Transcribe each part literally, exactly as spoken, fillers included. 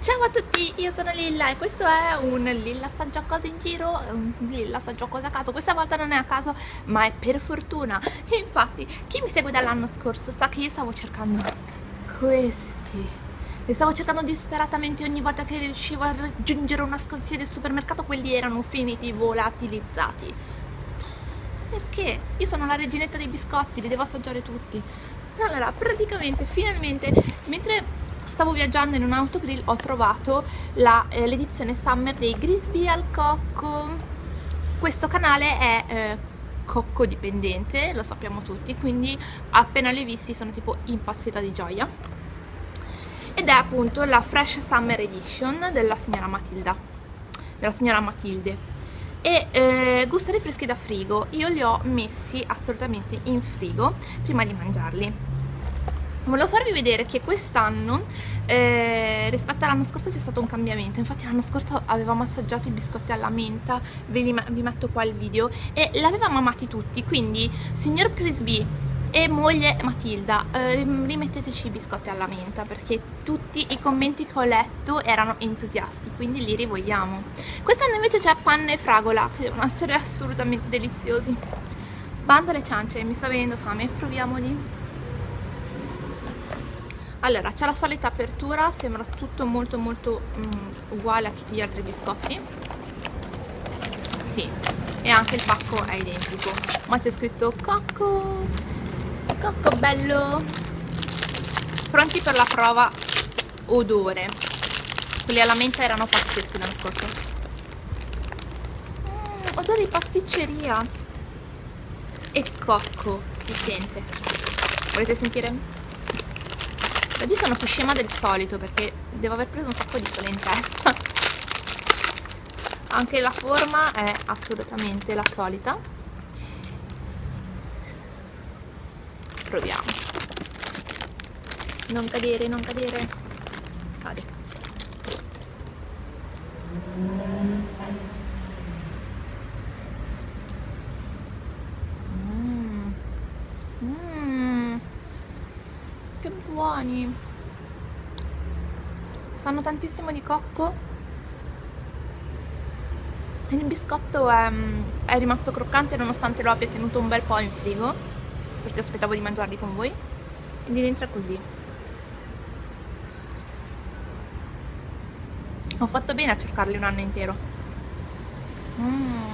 Ciao a tutti, io sono Lilla e questo è un Lilla assaggia cose in giro, un Lilla assaggia cose a caso. Questa volta non è a caso, ma è per fortuna. Infatti, chi mi segue dall'anno scorso sa che io stavo cercando questi. Li stavo cercando disperatamente ogni volta che riuscivo a raggiungere una scorsia del supermercato, quelli erano finiti, volatilizzati. Perché? Io sono la reginetta dei biscotti, li devo assaggiare tutti. Allora, praticamente, finalmente, mentre stavo viaggiando in un autogrill ho trovato l'edizione eh, Summer dei Grisbì al cocco. Questo canale è eh, cocco dipendente, lo sappiamo tutti, quindi appena li ho visti sono tipo impazzita di gioia. Ed è appunto la Fresh Summer Edition della signora Matilda, della signora Matilde. E eh, gustare freschi da frigo, io li ho messi assolutamente in frigo prima di mangiarli. Volevo farvi vedere che quest'anno eh, rispetto all'anno scorso c'è stato un cambiamento. Infatti l'anno scorso avevamo assaggiato i biscotti alla menta, ve li vi metto qua il video, e l'avevamo amati tutti, quindi signor Grisbì e moglie Matilda, eh, rimetteteci i biscotti alla menta, perché tutti i commenti che ho letto erano entusiasti, quindi li rivogliamo. Quest'anno invece c'è panna e fragola, che devono essere assolutamente deliziosi. Banda alle ciance, mi sta venendo fame, proviamoli. Allora, c'è la solita apertura, sembra tutto molto molto mm, uguale a tutti gli altri biscotti. Sì, e anche il pacco è identico, ma c'è scritto cocco, cocco bello. Pronti per la prova odore. Quelli alla menta erano pazzeschi l'anno scorso. Mm, odore di pasticceria e cocco, si sente. Volete sentire? Oggi sono più scema del solito perché devo aver preso un sacco di sole in testa. Anche la forma è assolutamente la solita. Proviamo. Non cadere, non cadere. Cade. Mm. Mm. Che buoni, sanno tantissimo di cocco e il biscotto è, è rimasto croccante nonostante lo abbia tenuto un bel po' in frigo, perché aspettavo di mangiarli con voi, e di dentro è così. Ho fatto bene a cercarli un anno intero. mm.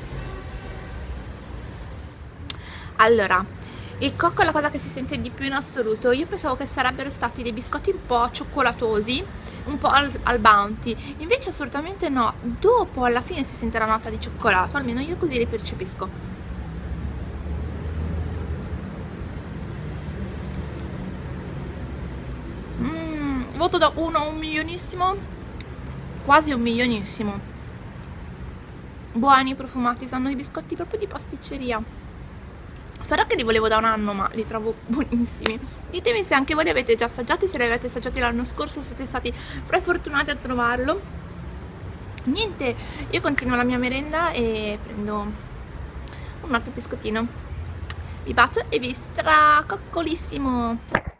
Allora, il cocco è la cosa che si sente di più in assoluto. Io pensavo che sarebbero stati dei biscotti un po' cioccolatosi, un po' al, al Bounty, invece assolutamente no. Dopo alla fine si sente la nota di cioccolato, almeno io così li percepisco. Mm, voto da uno a un milionissimo, quasi un milionissimo. Buoni, profumati, sanno di biscotti proprio di pasticceria. Sarà che li volevo da un anno, ma li trovo buonissimi. Ditemi se anche voi li avete già assaggiati, se li avete assaggiati l'anno scorso, se siete stati fortunati a trovarlo. Niente, io continuo la mia merenda e prendo un altro biscottino. Vi bacio e vi stracoccolissimo!